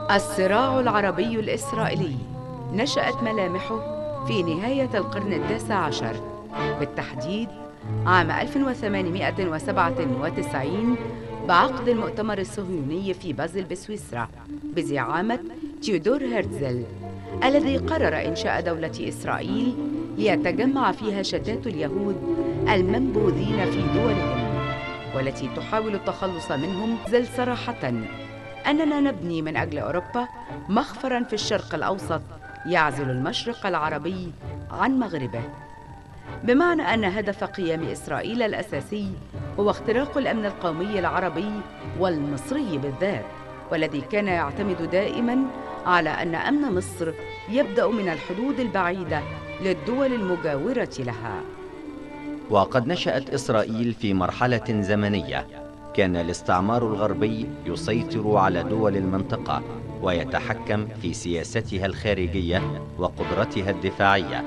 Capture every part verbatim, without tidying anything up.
الصراع العربي الإسرائيلي نشأت ملامحه في نهاية القرن التاسع عشر، بالتحديد عام ألف وثمانمائة وسبعة وتسعين بعقد المؤتمر الصهيوني في بازل بسويسرا بزعامة تيودور هرتزل، الذي قرر إنشاء دولة إسرائيل ليتجمع فيها شتات اليهود المنبوذين في دولهم، والتي تحاول التخلص منهم. زل صراحة أننا نبني من أجل أوروبا مخفراً في الشرق الأوسط يعزل المشرق العربي عن مغربه، بمعنى أن هدف قيام إسرائيل الأساسي هو اختراق الأمن القومي العربي والمصري بالذات، والذي كان يعتمد دائماً على أن أمن مصر يبدأ من الحدود البعيدة للدول المجاورة لها. وقد نشأت إسرائيل في مرحلة زمنية كان الاستعمار الغربي يسيطر على دول المنطقة ويتحكم في سياستها الخارجية وقدرتها الدفاعية.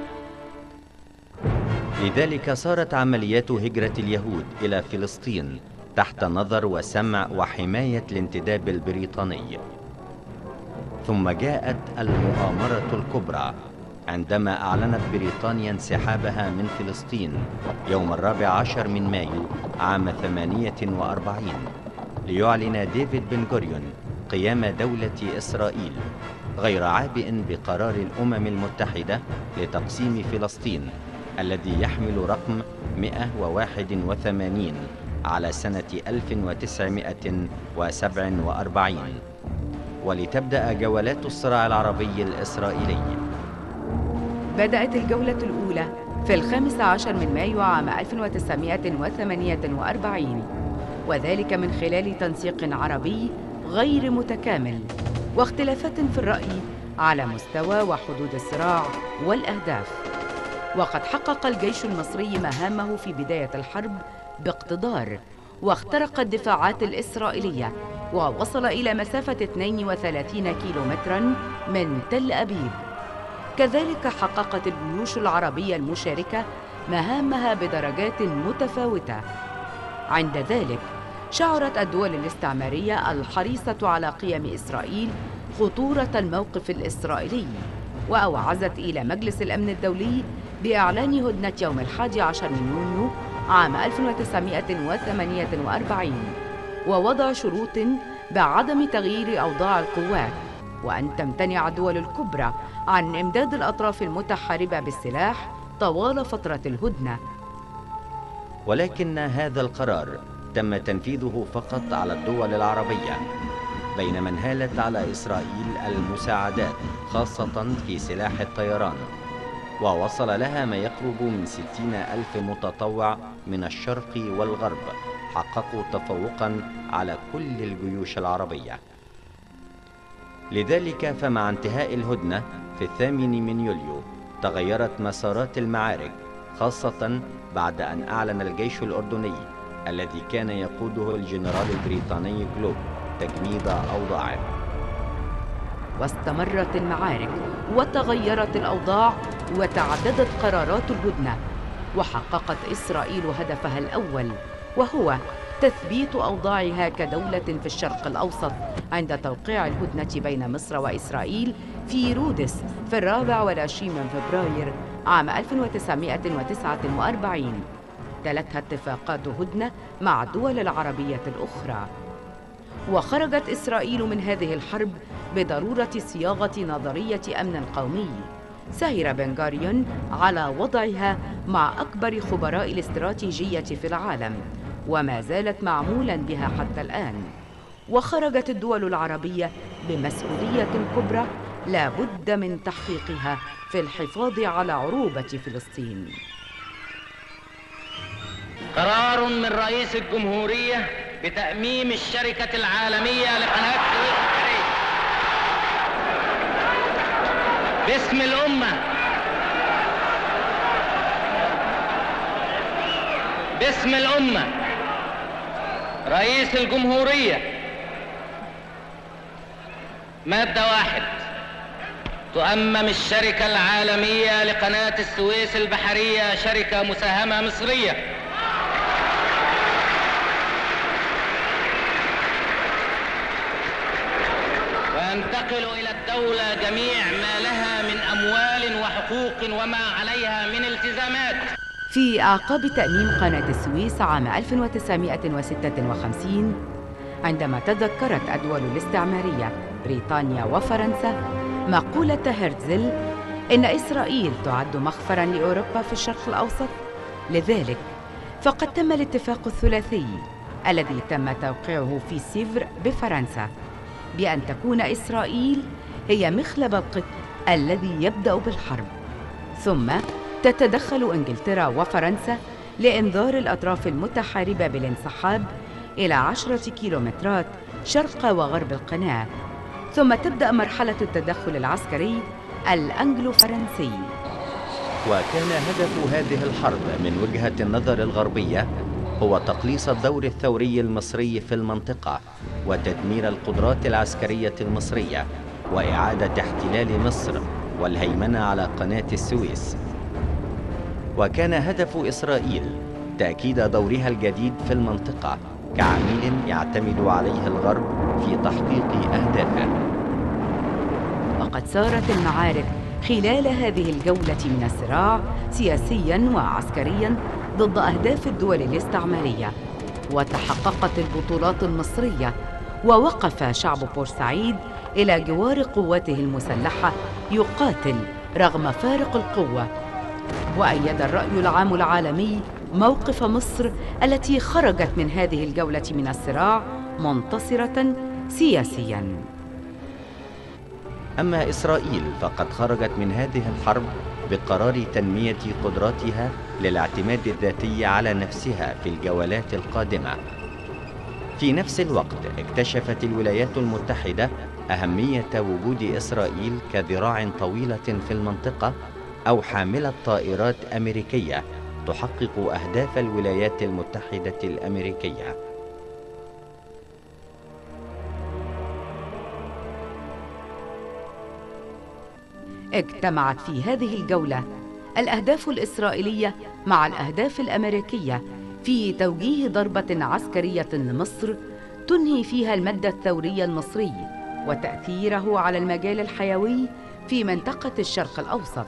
لذلك صارت عمليات هجرة اليهود إلى فلسطين تحت نظر وسمع وحماية الانتداب البريطاني. ثم جاءت المؤامرة الكبرى عندما أعلنت بريطانيا انسحابها من فلسطين يوم الرابع عشر من مايو عام ثمانية وأربعين، ليعلن ديفيد بن غوريون قيام دولة إسرائيل، غير عابئ بقرار الأمم المتحدة لتقسيم فلسطين الذي يحمل رقم مئة وواحد وثمانين على سنة ألف وتسعمائة وسبعة وأربعين، ولتبدأ جولات الصراع العربي الإسرائيلي. بدأت الجولة الأولى في الخامس عشر من مايو عام ألف وتسعمائة وثمانية وأربعين، وذلك من خلال تنسيق عربي غير متكامل واختلافات في الرأي على مستوى وحدود الصراع والأهداف. وقد حقق الجيش المصري مهامه في بداية الحرب باقتدار، واخترق الدفاعات الإسرائيلية ووصل إلى مسافة اثنين وثلاثين كيلومتراً من تل أبيب. كذلك حققت الجيوش العربية المشاركة مهامها بدرجات متفاوتة. عند ذلك شعرت الدول الاستعمارية الحريصة على قيام إسرائيل خطورة الموقف الإسرائيلي، وأوعزت إلى مجلس الأمن الدولي بإعلان هدنة يوم الحادي عشر من يونيو عام ألف وتسعمائة وثمانية وأربعين، ووضع شروط بعدم تغيير أوضاع القوات، وأن تمتنع الدول الكبرى عن إمداد الأطراف المتحاربة بالسلاح طوال فترة الهدنة. ولكن هذا القرار تم تنفيذه فقط على الدول العربية، بينما انهالت على إسرائيل المساعدات خاصة في سلاح الطيران، ووصل لها ما يقرب من ستين ألف متطوع من الشرق والغرب حققوا تفوقا على كل الجيوش العربية. لذلك فمع انتهاء الهدنة في الثامن من يوليو تغيرت مسارات المعارك، خاصة بعد أن أعلن الجيش الأردني الذي كان يقوده الجنرال البريطاني جلوب تجميد أوضاعه. واستمرت المعارك وتغيرت الأوضاع وتعددت قرارات الهدنة، وحققت إسرائيل هدفها الأول، وهو تثبيت أوضاعها كدولة في الشرق الأوسط عند توقيع الهدنة بين مصر وإسرائيل في رودس في الرابع والعشرين من فبراير عام ألف وتسعمائة وتسعة وأربعين. تلتها اتفاقات هدنة مع الدول العربية الأخرى. وخرجت إسرائيل من هذه الحرب بضرورة صياغة نظرية أمن قومي سهر بن غوريون على وضعها مع أكبر خبراء الاستراتيجية في العالم، وما زالت معمولاً بها حتى الآن. وخرجت الدول العربية بمسؤولية كبرى لا بد من تحقيقها في الحفاظ على عروبة فلسطين. قرار من رئيس الجمهورية بتأميم الشركة العالمية لقناة السويس البحرية باسم الأمة، باسم الأمة. رئيس الجمهورية: مادة واحد، تؤمم الشركة العالمية لقناة السويس البحرية شركة مساهمة مصرية وينتقل إلى الدولة جميع ما لها من أموال وحقوق وما عليها من التزامات. في أعقاب تأميم قناة السويس عام ألف وتسعمائة وستة وخمسين، عندما تذكرت الدول الاستعمارية بريطانيا وفرنسا مقولة هرتزل إن إسرائيل تعد مخفراً لأوروبا في الشرق الأوسط، لذلك فقد تم الاتفاق الثلاثي الذي تم توقيعه في سيفر بفرنسا بأن تكون إسرائيل هي مخلب القط الذي يبدأ بالحرب، ثم تتدخل إنجلترا وفرنسا لإنذار الأطراف المتحاربة بالانسحاب إلى عشرة كيلومترات شرق وغرب القناة، ثم تبدأ مرحلة التدخل العسكري الأنجلو فرنسي. وكان هدف هذه الحرب من وجهة النظر الغربية هو تقليص الدور الثوري المصري في المنطقة وتدمير القدرات العسكرية المصرية وإعادة احتلال مصر والهيمنة على قناة السويس. وكان هدف إسرائيل تأكيد دورها الجديد في المنطقة كعميل يعتمد عليه الغرب في تحقيق أهدافه. وقد صارت المعارك خلال هذه الجولة من الصراع سياسياً وعسكرياً ضد أهداف الدول الاستعمارية، وتحققت البطولات المصرية، ووقف شعب بورسعيد إلى جوار قواته المسلحة يقاتل رغم فارق القوة. وأيد الرأي العام العالمي موقف مصر التي خرجت من هذه الجولة من الصراع منتصرة سياسياً. أما إسرائيل فقد خرجت من هذه الحرب بقرار تنمية قدراتها للاعتماد الذاتي على نفسها في الجولات القادمة. في نفس الوقت اكتشفت الولايات المتحدة أهمية وجود إسرائيل كذراع طويلة في المنطقة أو حاملة طائرات أمريكية تحقق أهداف الولايات المتحدة الأمريكية. اجتمعت في هذه الجولة الأهداف الإسرائيلية مع الأهداف الأمريكية في توجيه ضربة عسكرية لمصر تنهي فيها المد الثوري المصري وتأثيره على المجال الحيوي في منطقة الشرق الأوسط.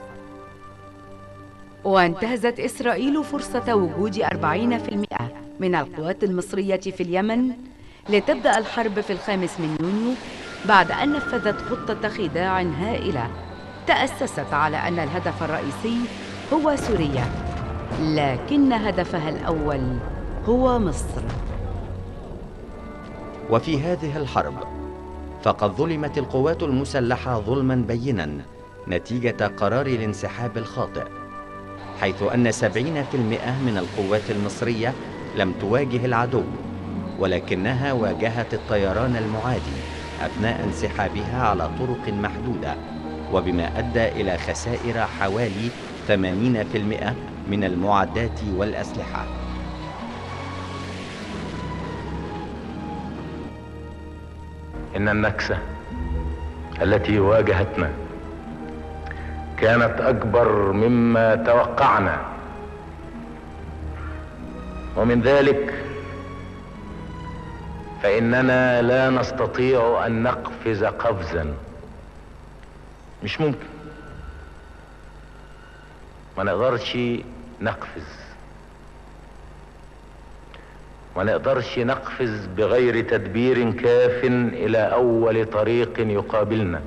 وانتهزت إسرائيل فرصة وجود أربعين بالمئة من القوات المصرية في اليمن لتبدأ الحرب في الخامس من يونيو، بعد أن نفذت خطة خداع هائلة تأسست على أن الهدف الرئيسي هو سوريا، لكن هدفها الأول هو مصر. وفي هذه الحرب فقد ظلمت القوات المسلحة ظلماً بيناً نتيجة قرار الانسحاب الخاطئ، حيث أن سبعين بالمئة من القوات المصرية لم تواجه العدو، ولكنها واجهت الطيران المعادي أثناء انسحابها على طرق محدودة، وبما أدى إلى خسائر حوالي ثمانين بالمئة من المعدات والأسلحة. إن النكسة التي واجهتنا كانت أكبر مما توقعنا، ومن ذلك فإننا لا نستطيع أن نقفز قفزا، مش ممكن، ما نقدرش نقفز، ما نقدرش نقفز بغير تدبير كاف إلى أول طريق يقابلنا،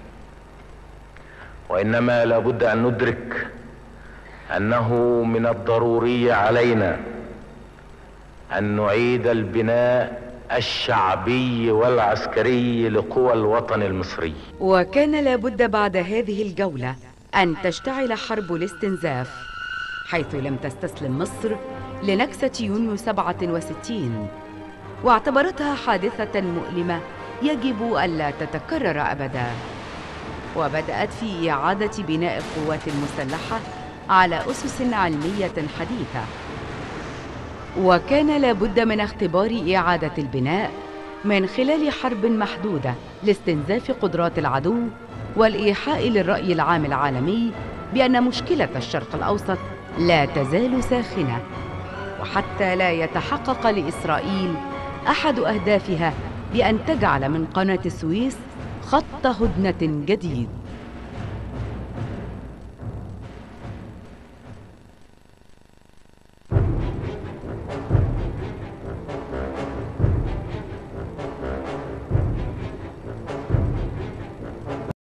وإنما لابد أن ندرك أنه من الضروري علينا أن نعيد البناء الشعبي والعسكري لقوى الوطن المصري. وكان لابد بعد هذه الجولة أن تشتعل حرب الاستنزاف، حيث لم تستسلم مصر لنكسة يونيو سبعة وستين، واعتبرتها حادثة مؤلمة يجب ألا تتكرر أبداً. وبدأت في إعادة بناء القوات المسلحة على أسس علمية حديثة، وكان لابد من اختبار إعادة البناء من خلال حرب محدودة لاستنزاف قدرات العدو والإيحاء للرأي العام العالمي بأن مشكلة الشرق الأوسط لا تزال ساخنة، وحتى لا يتحقق لإسرائيل أحد أهدافها بأن تجعل من قناة السويس خط هدنة جديد.